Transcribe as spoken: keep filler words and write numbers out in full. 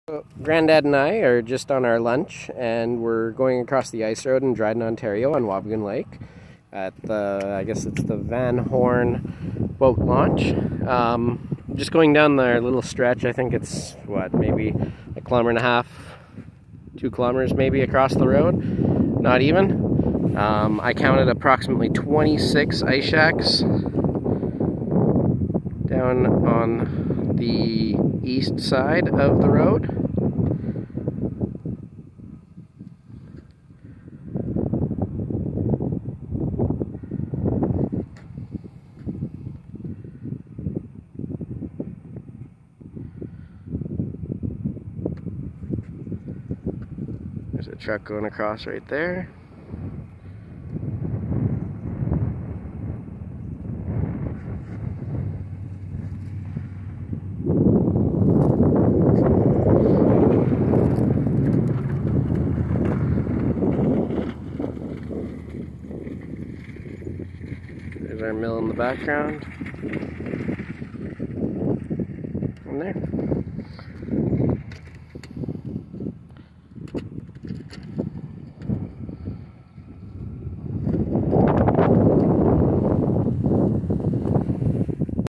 So, Granddad and I are just on our lunch, and we're going across the ice road in Dryden, Ontario on Wabigoon Lake at the, I guess it's the Van Horn boat launch. Um, just going down the little stretch. I think it's, what, maybe a kilometer and a half, two kilometers maybe across the road, not even. Um, I counted approximately twenty-six ice shacks down on the east side of the road. There's a truck going across right there. There's our mill in the background. And there.